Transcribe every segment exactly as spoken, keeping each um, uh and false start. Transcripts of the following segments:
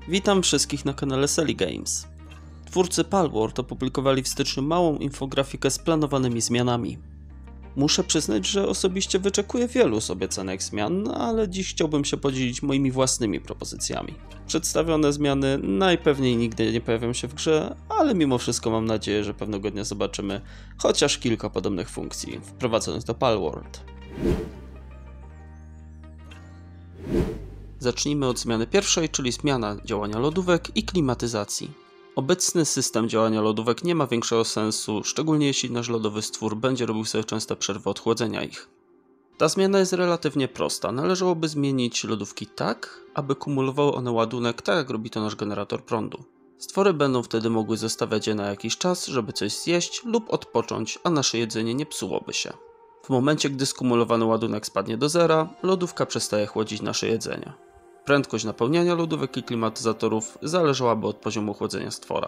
Witam wszystkich na kanale Selly Games. Twórcy Palworld opublikowali w styczniu małą infografikę z planowanymi zmianami. Muszę przyznać, że osobiście wyczekuję wielu z obiecanych zmian, ale dziś chciałbym się podzielić moimi własnymi propozycjami. Przedstawione zmiany najpewniej nigdy nie pojawią się w grze, ale mimo wszystko mam nadzieję, że pewnego dnia zobaczymy chociaż kilka podobnych funkcji wprowadzonych do Palworld. Zacznijmy od zmiany pierwszej, czyli zmiana działania lodówek i klimatyzacji. Obecny system działania lodówek nie ma większego sensu, szczególnie jeśli nasz lodowy stwór będzie robił sobie częste przerwy od chłodzenia ich. Ta zmiana jest relatywnie prosta. Należałoby zmienić lodówki tak, aby kumulowały one ładunek, tak jak robi to nasz generator prądu. Stwory będą wtedy mogły zostawiać je na jakiś czas, żeby coś zjeść lub odpocząć, a nasze jedzenie nie psułoby się. W momencie, gdy skumulowany ładunek spadnie do zera, lodówka przestaje chłodzić nasze jedzenie. Prędkość napełniania lodówek i klimatyzatorów zależałaby od poziomu chłodzenia stwora.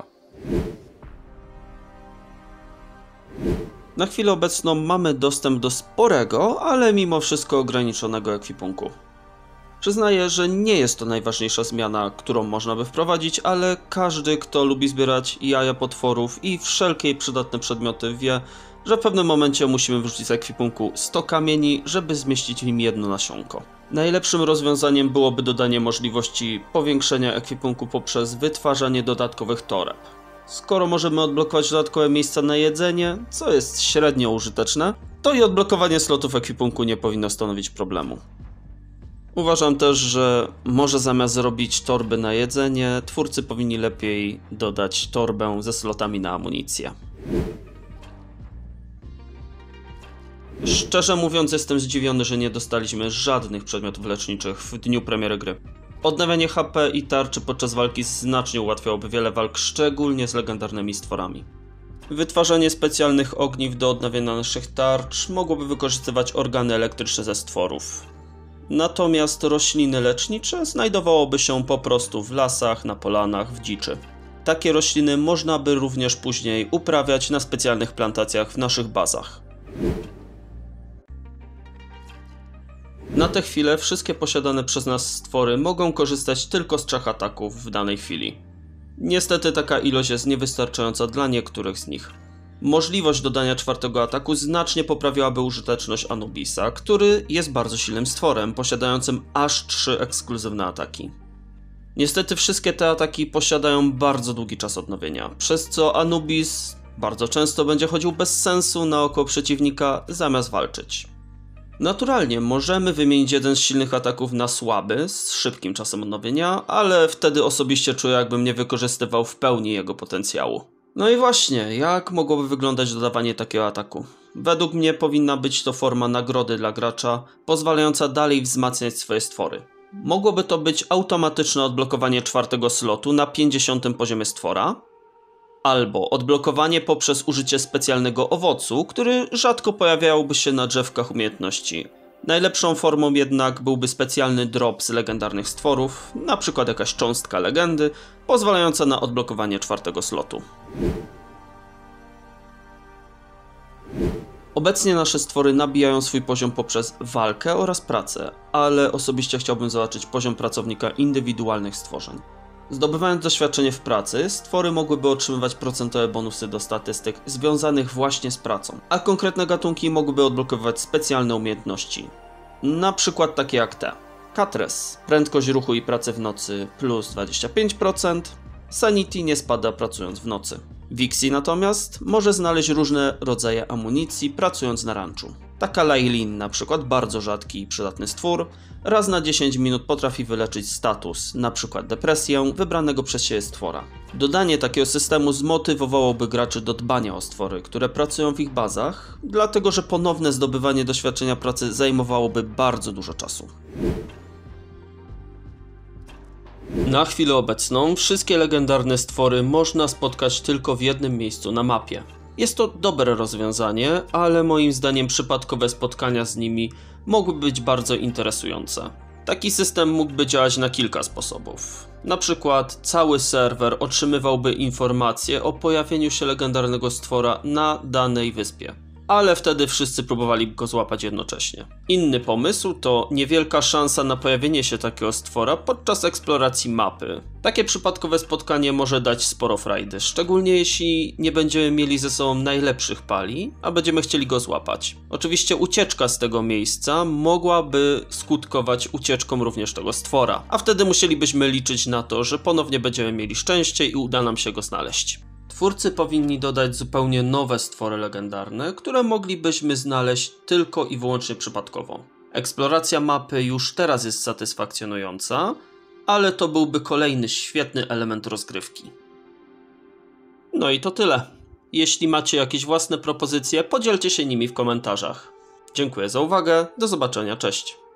Na chwilę obecną mamy dostęp do sporego, ale mimo wszystko ograniczonego ekwipunku. Przyznaję, że nie jest to najważniejsza zmiana, którą można by wprowadzić, ale każdy, kto lubi zbierać jaja potworów i wszelkie przydatne przedmioty, wie, że w pewnym momencie musimy wyrzucić z ekwipunku sto kamieni, żeby zmieścić w nim jedno nasionko. Najlepszym rozwiązaniem byłoby dodanie możliwości powiększenia ekwipunku poprzez wytwarzanie dodatkowych toreb. Skoro możemy odblokować dodatkowe miejsca na jedzenie, co jest średnio użyteczne, to i odblokowanie slotów ekwipunku nie powinno stanowić problemu. Uważam też, że może zamiast zrobić torby na jedzenie, twórcy powinni lepiej dodać torbę ze slotami na amunicję. Szczerze mówiąc, jestem zdziwiony, że nie dostaliśmy żadnych przedmiotów leczniczych w dniu premiery gry. Odnawianie H P i tarczy podczas walki znacznie ułatwiałoby wiele walk, szczególnie z legendarnymi stworami. Wytwarzanie specjalnych ogniw do odnawiania naszych tarcz mogłoby wykorzystywać organy elektryczne ze stworów. Natomiast rośliny lecznicze znajdowałoby się po prostu w lasach, na polanach, w dziczy. Takie rośliny można by również później uprawiać na specjalnych plantacjach w naszych bazach. Na tę chwilę wszystkie posiadane przez nas stwory mogą korzystać tylko z trzech ataków w danej chwili. Niestety taka ilość jest niewystarczająca dla niektórych z nich. Możliwość dodania czwartego ataku znacznie poprawiłaby użyteczność Anubisa, który jest bardzo silnym stworem, posiadającym aż trzy ekskluzywne ataki. Niestety wszystkie te ataki posiadają bardzo długi czas odnowienia, przez co Anubis bardzo często będzie chodził bez sensu naokoło przeciwnika zamiast walczyć. Naturalnie możemy wymienić jeden z silnych ataków na słaby, z szybkim czasem odnowienia, ale wtedy osobiście czuję, jakbym nie wykorzystywał w pełni jego potencjału. No i właśnie, jak mogłoby wyglądać dodawanie takiego ataku? Według mnie powinna być to forma nagrody dla gracza, pozwalająca dalej wzmacniać swoje stwory. Mogłoby to być automatyczne odblokowanie czwartego slotu na pięćdziesiątym poziomie stwora, albo odblokowanie poprzez użycie specjalnego owocu, który rzadko pojawiałby się na drzewkach umiejętności. Najlepszą formą jednak byłby specjalny drop z legendarnych stworów, np. jakaś cząstka legendy, pozwalająca na odblokowanie czwartego slotu. Obecnie nasze stwory nabijają swój poziom poprzez walkę oraz pracę, ale osobiście chciałbym zobaczyć poziom pracownika indywidualnych stworzeń. Zdobywając doświadczenie w pracy, stwory mogłyby otrzymywać procentowe bonusy do statystyk związanych właśnie z pracą, a konkretne gatunki mogłyby odblokowywać specjalne umiejętności. Na przykład takie jak te. Katres, prędkość ruchu i pracy w nocy plus dwadzieścia pięć procent, Sanity nie spada pracując w nocy. Vixie natomiast może znaleźć różne rodzaje amunicji pracując na ranczu. Taka Lailin, na przykład bardzo rzadki i przydatny stwór, raz na dziesięć minut potrafi wyleczyć status, na przykład depresję, wybranego przez siebie stwora. Dodanie takiego systemu zmotywowałoby graczy do dbania o stwory, które pracują w ich bazach, dlatego że ponowne zdobywanie doświadczenia pracy zajmowałoby bardzo dużo czasu. Na chwilę obecną wszystkie legendarne stwory można spotkać tylko w jednym miejscu na mapie. Jest to dobre rozwiązanie, ale moim zdaniem przypadkowe spotkania z nimi mogłyby być bardzo interesujące. Taki system mógłby działać na kilka sposobów. Na przykład cały serwer otrzymywałby informacje o pojawieniu się legendarnego stwora na danej wyspie. ale wtedy wszyscy próbowali go złapać jednocześnie. Inny pomysł to niewielka szansa na pojawienie się takiego stwora podczas eksploracji mapy. Takie przypadkowe spotkanie może dać sporo frajdy, szczególnie jeśli nie będziemy mieli ze sobą najlepszych pali, a będziemy chcieli go złapać. Oczywiście ucieczka z tego miejsca mogłaby skutkować ucieczką również tego stwora, a wtedy musielibyśmy liczyć na to, że ponownie będziemy mieli szczęście i uda nam się go znaleźć. Twórcy powinni dodać zupełnie nowe stwory legendarne, które moglibyśmy znaleźć tylko i wyłącznie przypadkowo. Eksploracja mapy już teraz jest satysfakcjonująca, ale to byłby kolejny świetny element rozgrywki. No i to tyle. Jeśli macie jakieś własne propozycje, podzielcie się nimi w komentarzach. Dziękuję za uwagę, do zobaczenia, cześć.